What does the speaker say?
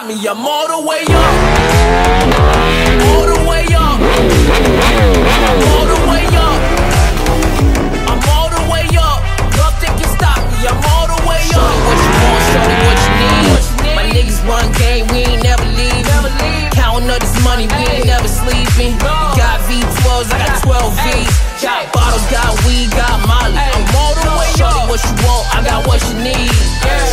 stop me. I'm all the way up. All the way up. I'm all the way up. I'm all the way up. Nothing can stop me. I'm all the way up. Show me what you want, show me what you need. My niggas run game, we ain't never leave. Counting up this money, we ain't never sleeping. You got V12s, I got 12 V's. Got bottles, got weed, got Molly. I'm all the way up. Show me what you want, I got what you need.